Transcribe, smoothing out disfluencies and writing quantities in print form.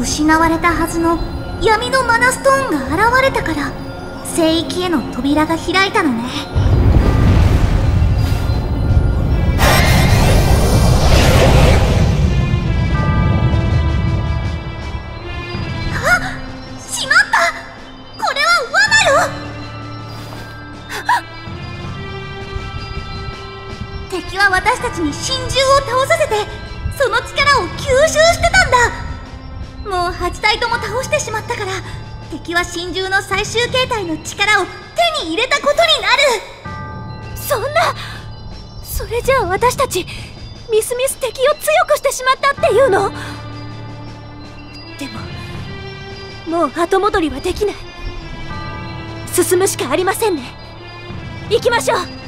失われたはずの闇のマナストーンが現れたから聖域への扉が開いたのね。あ、しまった！これは罠よ！敵は私たちに神獣を倒させてその力を吸収してたんだ。もう8体とも倒してしまったから敵は神獣の最終形態の力を手に入れたことになる。 そんな、それじゃあ私たちみすみす敵を強くしてしまったっていうの？でももう後戻りはできない。進むしかありませんね。行きましょう。